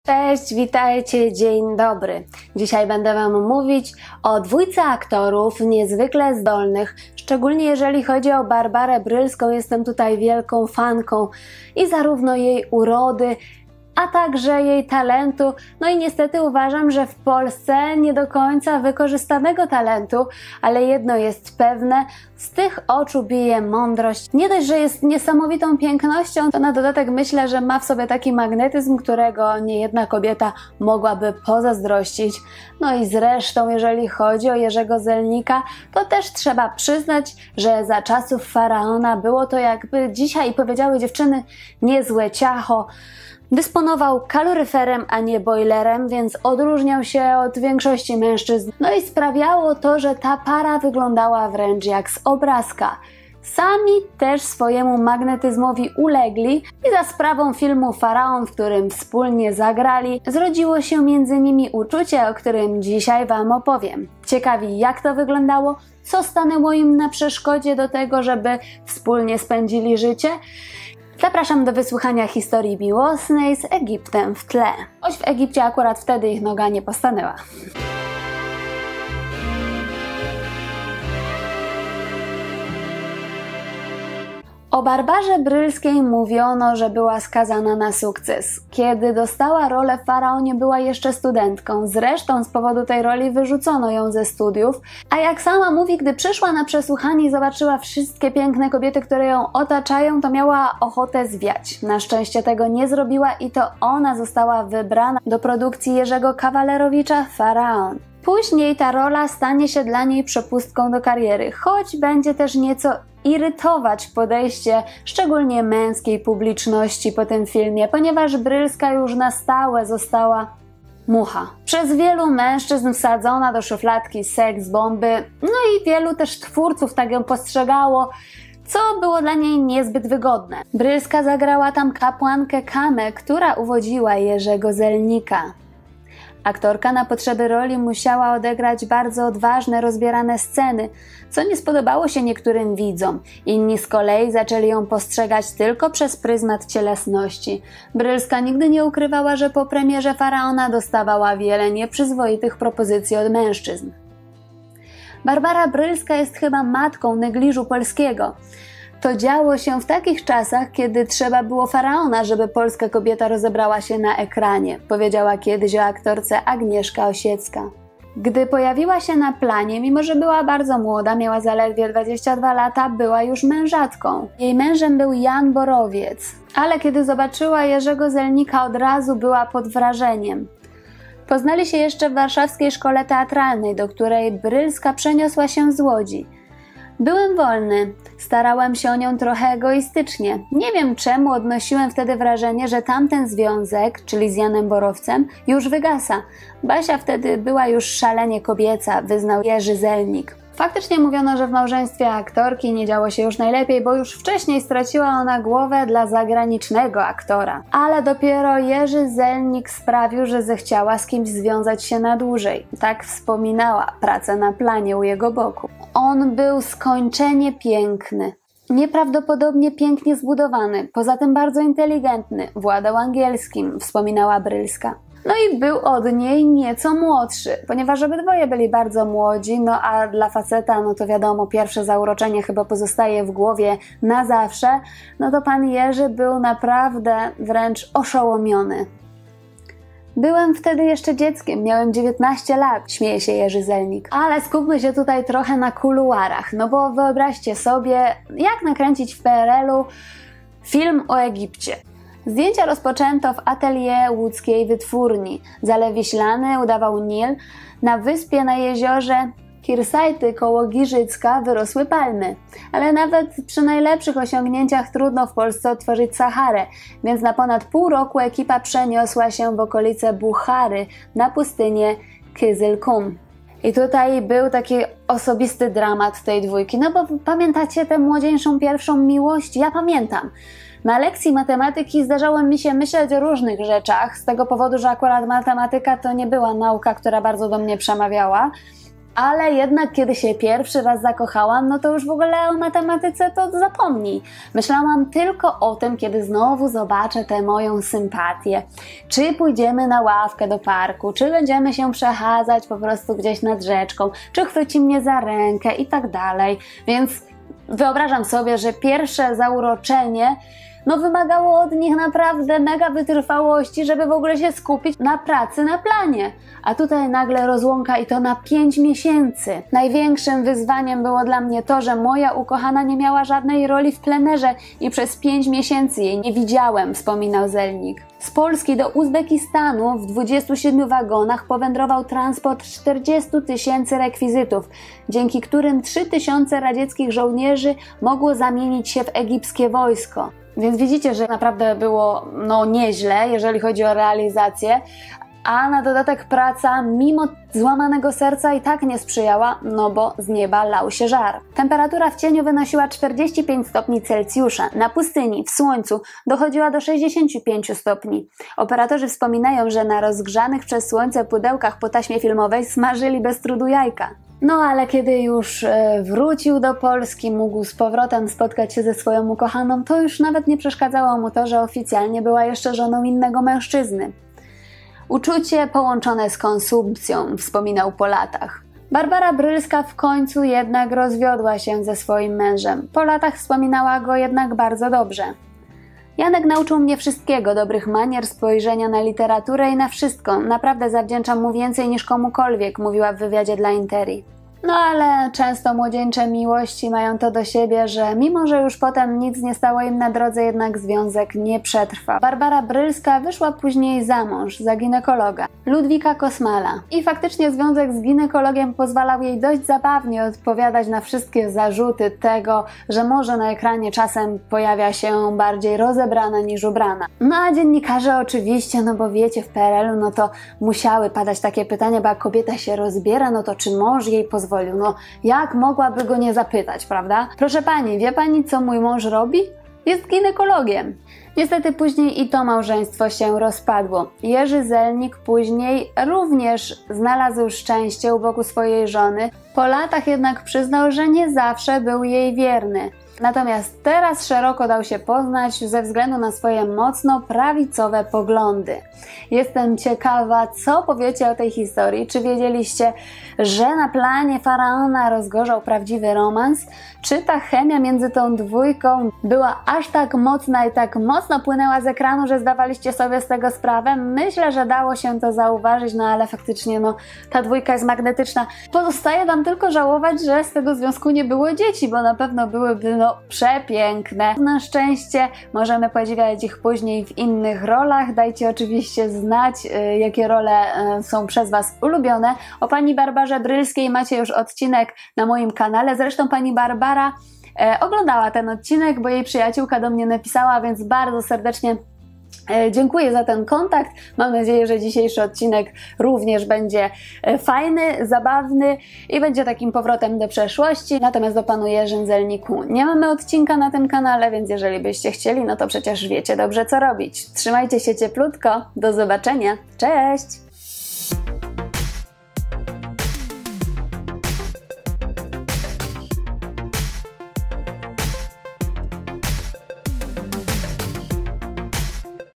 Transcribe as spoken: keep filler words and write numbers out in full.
Cześć, witajcie, dzień dobry. Dzisiaj będę Wam mówić o dwójce aktorów niezwykle zdolnych, szczególnie jeżeli chodzi o Barbarę Brylską. Jestem tutaj wielką fanką i zarówno jej urody, a także jej talentu. No i niestety uważam, że w Polsce nie do końca wykorzystanego talentu, ale jedno jest pewne, z tych oczu bije mądrość. Nie dość, że jest niesamowitą pięknością, to na dodatek myślę, że ma w sobie taki magnetyzm, którego niejedna kobieta mogłaby pozazdrościć. No i zresztą, jeżeli chodzi o Jerzego Zelnika, to też trzeba przyznać, że za czasów Faraona było to, jakby dzisiaj powiedziały dziewczyny, niezłe ciacho. Dysponował kaloryferem, a nie bojlerem, więc odróżniał się od większości mężczyzn. No i sprawiało to, że ta para wyglądała wręcz jak z obrazka. Sami też swojemu magnetyzmowi ulegli i za sprawą filmu Faraon, w którym wspólnie zagrali, zrodziło się między nimi uczucie, o którym dzisiaj Wam opowiem. Ciekawi, jak to wyglądało, co stanęło im na przeszkodzie do tego, żeby wspólnie spędzili życie. Zapraszam do wysłuchania historii miłosnej z Egiptem w tle. Choć w Egipcie akurat wtedy ich noga nie postanęła. O Barbarze Brylskiej mówiono, że była skazana na sukces. Kiedy dostała rolę w Faraonie, była jeszcze studentką. Zresztą z powodu tej roli wyrzucono ją ze studiów. A jak sama mówi, gdy przyszła na przesłuchanie i zobaczyła wszystkie piękne kobiety, które ją otaczają, to miała ochotę zwiać. Na szczęście tego nie zrobiła i to ona została wybrana do produkcji Jerzego Kawalerowicza Faraon. Później ta rola stanie się dla niej przepustką do kariery, choć będzie też nieco irytować podejście szczególnie męskiej publiczności po tym filmie, ponieważ Brylska już na stałe została mucha. Przez wielu mężczyzn wsadzona do szufladki seks bomby, no i wielu też twórców tak ją postrzegało, co było dla niej niezbyt wygodne. Brylska zagrała tam kapłankę Kamę, która uwodziła Jerzego Zelnika. Aktorka na potrzeby roli musiała odegrać bardzo odważne, rozbierane sceny, co nie spodobało się niektórym widzom. Inni z kolei zaczęli ją postrzegać tylko przez pryzmat cielesności. Brylska nigdy nie ukrywała, że po premierze Faraona dostawała wiele nieprzyzwoitych propozycji od mężczyzn. Barbara Brylska jest chyba matką negliżu polskiego. To działo się w takich czasach, kiedy trzeba było Faraona, żeby polska kobieta rozebrała się na ekranie, powiedziała kiedyś o aktorce Agnieszka Osiecka. Gdy pojawiła się na planie, mimo że była bardzo młoda, miała zaledwie dwadzieścia dwa lata, była już mężatką. Jej mężem był Jan Borowiec, ale kiedy zobaczyła Jerzego Zelnika, od razu była pod wrażeniem. Poznali się jeszcze w warszawskiej szkole teatralnej, do której Brylska przeniosła się z Łodzi. Byłem wolny, starałem się o nią trochę egoistycznie. Nie wiem czemu odnosiłem wtedy wrażenie, że tamten związek, czyli z Janem Borowcem, już wygasa. Basia wtedy była już szalenie kobieca, wyznał Jerzy Zelnik. Faktycznie mówiono, że w małżeństwie aktorki nie działo się już najlepiej, bo już wcześniej straciła ona głowę dla zagranicznego aktora. Ale dopiero Jerzy Zelnik sprawił, że zechciała z kimś związać się na dłużej. Tak wspominała pracę na planie u jego boku. On był skończenie piękny. Nieprawdopodobnie pięknie zbudowany, poza tym bardzo inteligentny, władał angielskim, wspominała Brylska. No i był od niej nieco młodszy, ponieważ obydwoje byli bardzo młodzi, no a dla faceta, no to wiadomo, pierwsze zauroczenie chyba pozostaje w głowie na zawsze, no to pan Jerzy był naprawdę wręcz oszołomiony. Byłem wtedy jeszcze dzieckiem, miałem dziewiętnaście lat, śmieje się Jerzy Zelnik. Ale skupmy się tutaj trochę na kuluarach, no bo wyobraźcie sobie, jak nakręcić w P R L-u film o Egipcie. Zdjęcia rozpoczęto w atelier łódzkiej wytwórni. Zalew Wiślany udawał Nil. Na wyspie na jeziorze Kirsajty koło Giżycka wyrosły palmy. Ale nawet przy najlepszych osiągnięciach trudno w Polsce otworzyć Saharę, więc na ponad pół roku ekipa przeniosła się w okolice Buchary na pustynię Kyzylkum. I tutaj był taki osobisty dramat tej dwójki, no bo pamiętacie tę młodzieńczą pierwszą miłość? Ja pamiętam. Na lekcji matematyki zdarzało mi się myśleć o różnych rzeczach, z tego powodu, że akurat matematyka to nie była nauka, która bardzo do mnie przemawiała, ale jednak kiedy się pierwszy raz zakochałam, no to już w ogóle o matematyce to zapomnij. Myślałam tylko o tym, kiedy znowu zobaczę tę moją sympatię. Czy pójdziemy na ławkę do parku, czy będziemy się przechadzać po prostu gdzieś nad rzeczką, czy chwyci mnie za rękę i tak dalej. Więc wyobrażam sobie, że pierwsze zauroczenie no wymagało od nich naprawdę mega wytrwałości, żeby w ogóle się skupić na pracy na planie. A tutaj nagle rozłąka i to na pięć miesięcy. Największym wyzwaniem było dla mnie to, że moja ukochana nie miała żadnej roli w plenerze i przez pięć miesięcy jej nie widziałem, wspominał Zelnik. Z Polski do Uzbekistanu w dwudziestu siedmiu wagonach powędrował transport czterdziestu tysięcy rekwizytów, dzięki którym trzy tysiące radzieckich żołnierzy mogło zamienić się w egipskie wojsko. Więc widzicie, że naprawdę było no nieźle, jeżeli chodzi o realizację, a na dodatek praca mimo złamanego serca i tak nie sprzyjała, no bo z nieba lał się żar. Temperatura w cieniu wynosiła czterdzieści pięć stopni Celsjusza, na pustyni, w słońcu dochodziła do sześćdziesięciu pięciu stopni. Operatorzy wspominają, że na rozgrzanych przez słońce pudełkach po taśmie filmowej smażyli bez trudu jajka. No ale kiedy już e, wrócił do Polski, mógł z powrotem spotkać się ze swoją ukochaną, to już nawet nie przeszkadzało mu to, że oficjalnie była jeszcze żoną innego mężczyzny. Uczucie połączone z konsumpcją, wspominał po latach. Barbara Brylska w końcu jednak rozwiodła się ze swoim mężem. Po latach wspominała go jednak bardzo dobrze. Janek nauczył mnie wszystkiego, dobrych manier, spojrzenia na literaturę i na wszystko. Naprawdę zawdzięczam mu więcej niż komukolwiek, mówiła w wywiadzie dla Interi. No ale często młodzieńcze miłości mają to do siebie, że mimo, że już potem nic nie stało im na drodze, jednak związek nie przetrwa. Barbara Brylska wyszła później za mąż, za ginekologa, Ludwika Kosmala. I faktycznie związek z ginekologiem pozwalał jej dość zabawnie odpowiadać na wszystkie zarzuty tego, że może na ekranie czasem pojawia się bardziej rozebrana niż ubrana. No a dziennikarze oczywiście, no bo wiecie, w P R L u no to musiały padać takie pytania, bo jak kobieta się rozbiera, no to czy mąż jej pozwolił? No jak mogłaby go nie zapytać, prawda? Proszę pani, wie pani, co mój mąż robi? Jest ginekologiem. Niestety później i to małżeństwo się rozpadło. Jerzy Zelnik później również znalazł szczęście u boku swojej żony. Po latach jednak przyznał, że nie zawsze był jej wierny. Natomiast teraz szeroko dał się poznać ze względu na swoje mocno prawicowe poglądy. Jestem ciekawa, co powiecie o tej historii. Czy wiedzieliście, że na planie Faraona rozgorzał prawdziwy romans? Czy ta chemia między tą dwójką była aż tak mocna i tak mocno płynęła z ekranu, że zdawaliście sobie z tego sprawę? Myślę, że dało się to zauważyć, no ale faktycznie no, ta dwójka jest magnetyczna. Pozostaje wam tylko żałować, że z tego związku nie było dzieci, bo na pewno byłyby no przepiękne. Na szczęście możemy podziwiać ich później w innych rolach. Dajcie oczywiście znać, y, jakie role y, są przez was ulubione. O pani Barbarze Brylskiej macie już odcinek na moim kanale. Zresztą pani Barbara y, oglądała ten odcinek, bo jej przyjaciółka do mnie napisała, więc bardzo serdecznie dziękuję za ten kontakt. Mam nadzieję, że dzisiejszy odcinek również będzie fajny, zabawny i będzie takim powrotem do przeszłości. Natomiast do panu Jerzym Zelniku nie mamy odcinka na tym kanale, więc jeżeli byście chcieli, no to przecież wiecie dobrze, co robić. Trzymajcie się cieplutko. Do zobaczenia. Cześć!